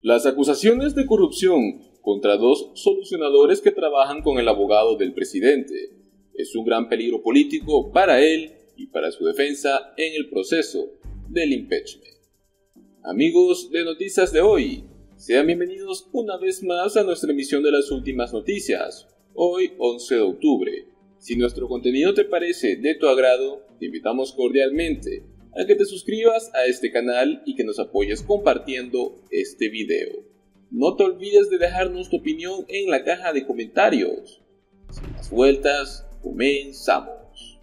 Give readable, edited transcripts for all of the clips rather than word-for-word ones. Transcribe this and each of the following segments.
Las acusaciones de corrupción contra dos solucionadores que trabajan con el abogado del presidente es un gran peligro político para él y para su defensa en el proceso del impeachment. Amigos de Noticias de Hoy, sean bienvenidos una vez más a nuestra emisión de las últimas noticias, hoy 11 de octubre. Si nuestro contenido te parece de tu agrado, te invitamos cordialmente a que te suscribas a este canal y que nos apoyes compartiendo este video. No te olvides de dejarnos tu opinión en la caja de comentarios. Sin más vueltas, comenzamos.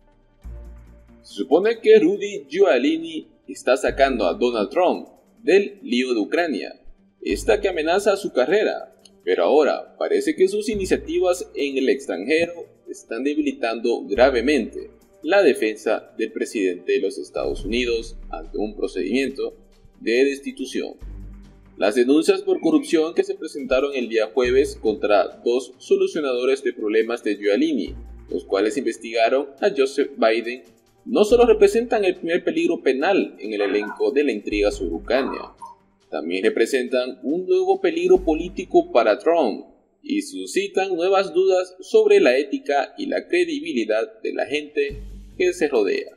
Se supone que Rudy Giuliani está sacando a Donald Trump del lío de Ucrania, esta que amenaza su carrera, pero ahora parece que sus iniciativas en el extranjero están debilitando gravemente la defensa del presidente de los Estados Unidos ante un procedimiento de destitución. Las denuncias por corrupción que se presentaron el día jueves contra dos solucionadores de problemas de Giuliani, los cuales investigaron a Joseph Biden, no solo representan el primer peligro penal en el elenco de la intriga sobre Ucrania, también representan un nuevo peligro político para Trump y suscitan nuevas dudas sobre la ética y la credibilidad de la gente que se rodea.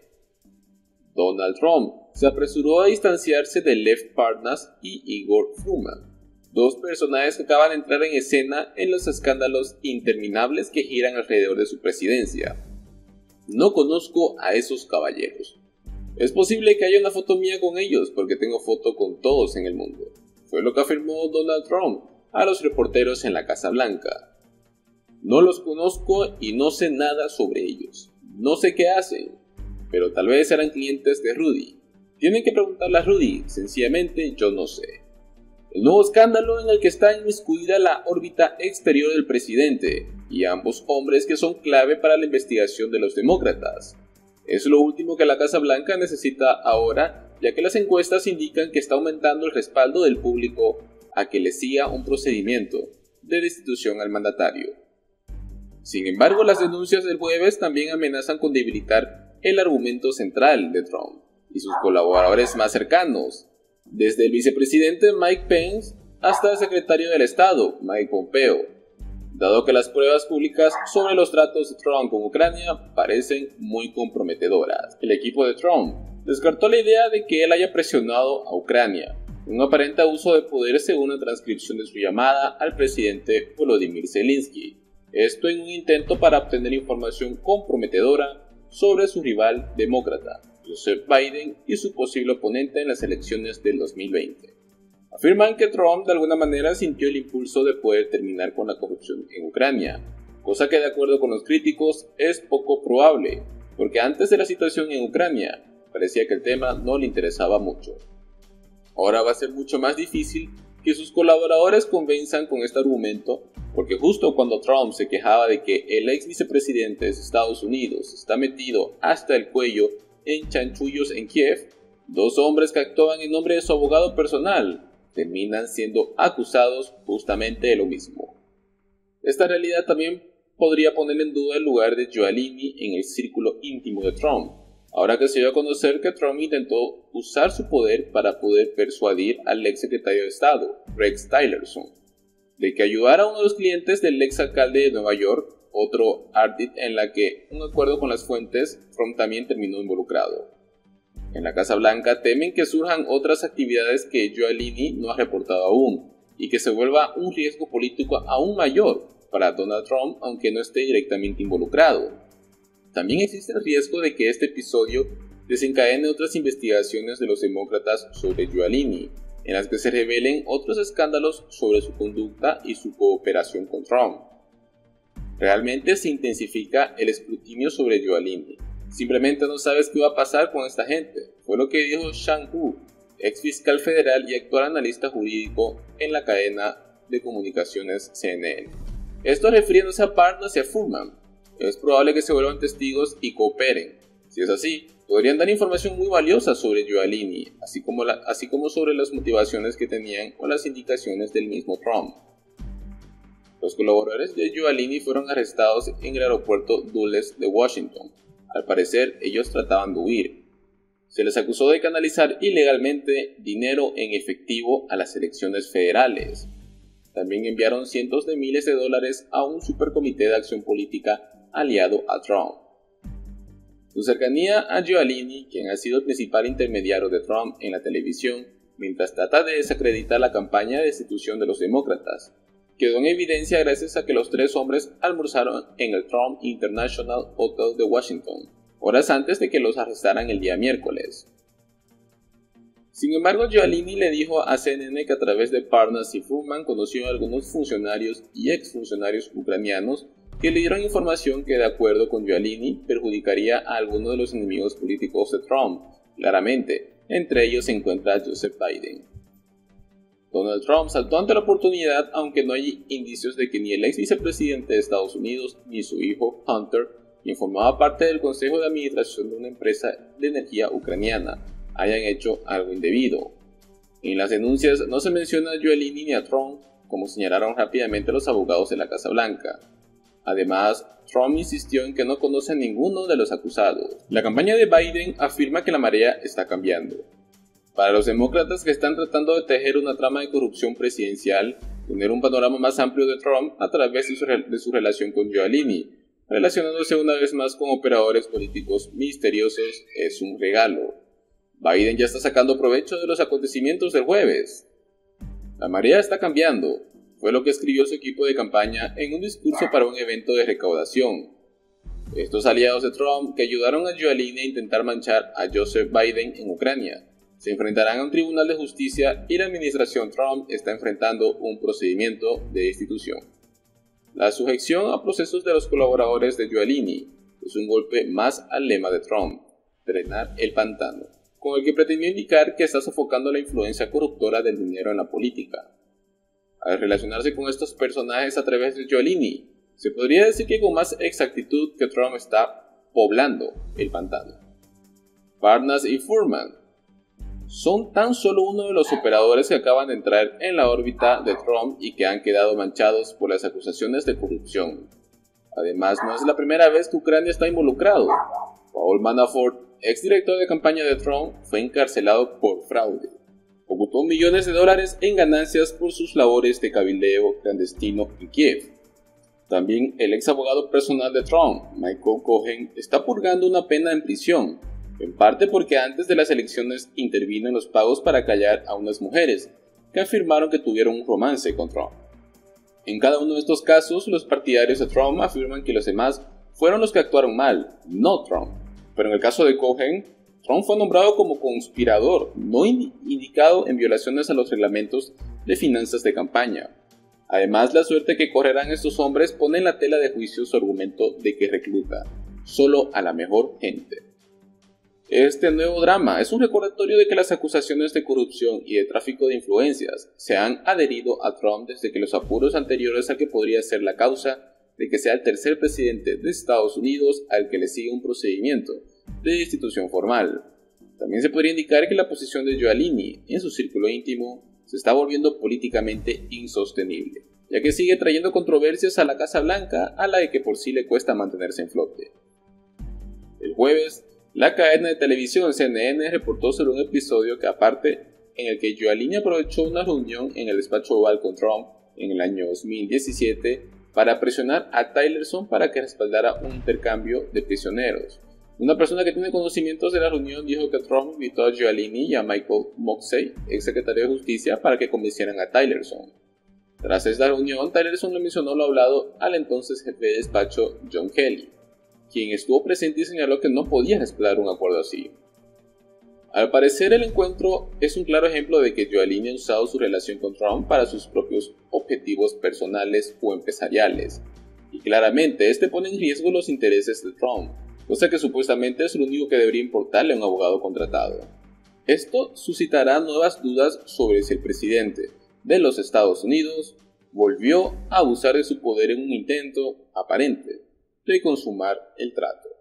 Donald Trump se apresuró a distanciarse de Lev Parnas y Igor Fruman, dos personajes que acaban de entrar en escena en los escándalos interminables que giran alrededor de su presidencia. No conozco a esos caballeros. Es posible que haya una foto mía con ellos porque tengo foto con todos en el mundo. Fue lo que afirmó Donald Trump a los reporteros en la Casa Blanca. No los conozco y no sé nada sobre ellos. No sé qué hacen, pero tal vez eran clientes de Rudy. Tienen que preguntarle a Rudy, sencillamente yo no sé. El nuevo escándalo en el que está inmiscuida la órbita exterior del presidente y ambos hombres que son clave para la investigación de los demócratas. Es lo último que la Casa Blanca necesita ahora, ya que las encuestas indican que está aumentando el respaldo del público a que le siga un procedimiento de destitución al mandatario. Sin embargo, las denuncias del jueves también amenazan con debilitar el argumento central de Trump y sus colaboradores más cercanos, desde el vicepresidente Mike Pence hasta el secretario del Estado, Mike Pompeo, dado que las pruebas públicas sobre los tratos de Trump con Ucrania parecen muy comprometedoras. El equipo de Trump descartó la idea de que él haya presionado a Ucrania, un aparente abuso de poder según la transcripción de su llamada al presidente Volodymyr Zelensky. Esto en un intento para obtener información comprometedora sobre su rival demócrata, Joseph Biden, y su posible oponente en las elecciones del 2020. Afirman que Trump de alguna manera sintió el impulso de poder terminar con la corrupción en Ucrania, cosa que de acuerdo con los críticos es poco probable, porque antes de la situación en Ucrania parecía que el tema no le interesaba mucho. Ahora va a ser mucho más difícil que sus colaboradores convenzan con este argumento, porque justo cuando Trump se quejaba de que el ex vicepresidente de Estados Unidos está metido hasta el cuello en chanchullos en Kiev, dos hombres que actuaban en nombre de su abogado personal terminan siendo acusados justamente de lo mismo. Esta realidad también podría poner en duda el lugar de Giuliani en el círculo íntimo de Trump, ahora que se dio a conocer que Trump intentó usar su poder para poder persuadir al ex secretario de Estado, Rex Tillerson, de que ayudara a uno de los clientes del ex alcalde de Nueva York, otro Ardit, en la que, un acuerdo con las fuentes, Trump también terminó involucrado. En la Casa Blanca temen que surjan otras actividades que Giuliani no ha reportado aún, y que se vuelva un riesgo político aún mayor para Donald Trump, aunque no esté directamente involucrado. También existe el riesgo de que este episodio desencadene otras investigaciones de los demócratas sobre Giuliani, en las que se revelen otros escándalos sobre su conducta y su cooperación con Trump. Realmente se intensifica el escrutinio sobre Giuliani. Simplemente no sabes qué va a pasar con esta gente, fue lo que dijo Shang Hu, ex fiscal federal y actual analista jurídico en la cadena de comunicaciones CNN. Esto refiriéndose a Parnas y a Furman. Es probable que se vuelvan testigos y cooperen. Si es así, podrían dar información muy valiosa sobre Giuliani, así como sobre las motivaciones que tenían o las indicaciones del mismo Trump. Los colaboradores de Giuliani fueron arrestados en el aeropuerto Dulles de Washington. Al parecer, ellos trataban de huir. Se les acusó de canalizar ilegalmente dinero en efectivo a las elecciones federales. También enviaron cientos de miles de dólares a un supercomité de acción política aliado a Trump. Su cercanía a Giuliani, quien ha sido el principal intermediario de Trump en la televisión, mientras trata de desacreditar la campaña de destitución de los demócratas, quedó en evidencia gracias a que los tres hombres almorzaron en el Trump International Hotel de Washington, horas antes de que los arrestaran el día miércoles. Sin embargo, Giuliani le dijo a CNN que a través de Parnas y Furman conoció a algunos funcionarios y exfuncionarios ucranianos que le dieron información que, de acuerdo con Giuliani, perjudicaría a algunos de los enemigos políticos de Trump. Claramente, entre ellos se encuentra Joseph Biden. Donald Trump saltó ante la oportunidad, aunque no hay indicios de que ni el ex vicepresidente de Estados Unidos ni su hijo Hunter, quien formaba parte del consejo de administración de una empresa de energía ucraniana, hayan hecho algo indebido. En las denuncias no se menciona a Giuliani ni a Trump, como señalaron rápidamente los abogados de la Casa Blanca. Además, Trump insistió en que no conoce a ninguno de los acusados. La campaña de Biden afirma que la marea está cambiando. Para los demócratas que están tratando de tejer una trama de corrupción presidencial, tener un panorama más amplio de Trump a través de su relación con Giuliani, relacionándose una vez más con operadores políticos misteriosos, es un regalo. Biden ya está sacando provecho de los acontecimientos del jueves. La marea está cambiando, fue lo que escribió su equipo de campaña en un discurso para un evento de recaudación. Estos aliados de Trump que ayudaron a Giuliani a intentar manchar a Joseph Biden en Ucrania se enfrentarán a un tribunal de justicia y la administración Trump está enfrentando un procedimiento de destitución. La sujeción a procesos de los colaboradores de Giuliani es un golpe más al lema de Trump, drenar el pantano, con el que pretendió indicar que está sofocando la influencia corruptora del dinero en la política. Al relacionarse con estos personajes a través de Giuliani, se podría decir que con más exactitud que Trump está poblando el pantano. Parnas y Furman son tan solo uno de los operadores que acaban de entrar en la órbita de Trump y que han quedado manchados por las acusaciones de corrupción. Además, no es la primera vez que Ucrania está involucrado. Paul Manafort, exdirector de campaña de Trump, fue encarcelado por fraude. Ocultó millones de dólares en ganancias por sus labores de cabildeo clandestino en Kiev. También el ex abogado personal de Trump, Michael Cohen, está purgando una pena en prisión, en parte porque antes de las elecciones intervino en los pagos para callar a unas mujeres que afirmaron que tuvieron un romance con Trump. En cada uno de estos casos, los partidarios de Trump afirman que los demás fueron los que actuaron mal, no Trump. Pero en el caso de Cohen, Trump fue nombrado como conspirador, no indicado en violaciones a los reglamentos de finanzas de campaña. Además, la suerte que correrán estos hombres pone en la tela de juicio su argumento de que recluta solo a la mejor gente. Este nuevo drama es un recordatorio de que las acusaciones de corrupción y de tráfico de influencias se han adherido a Trump desde que los apuros anteriores a que podría ser la causa de que sea el tercer presidente de Estados Unidos al que le sigue un procedimiento de destitución formal. También se podría indicar que la posición de Giuliani en su círculo íntimo se está volviendo políticamente insostenible, ya que sigue trayendo controversias a la Casa Blanca a la que por sí le cuesta mantenerse en flote. El jueves, la cadena de televisión CNN reportó sobre un episodio que aparte en el que Giuliani aprovechó una reunión en el despacho Oval con Trump en el año 2017 para presionar a Tillerson para que respaldara un intercambio de prisioneros. Una persona que tiene conocimientos de la reunión dijo que Trump invitó a Giuliani y a Michael Moxey, ex secretario de Justicia, para que convencieran a Tillerson. Tras esta reunión, Tillerson le mencionó lo hablado al entonces jefe de despacho John Kelly, quien estuvo presente y señaló que no podía respaldar un acuerdo así. Al parecer, el encuentro es un claro ejemplo de que Giuliani ha usado su relación con Trump para sus propios objetivos personales o empresariales, y claramente este pone en riesgo los intereses de Trump, cosa que supuestamente es lo único que debería importarle a un abogado contratado. Esto suscitará nuevas dudas sobre si el presidente de los Estados Unidos volvió a abusar de su poder en un intento aparente de consumar el trato.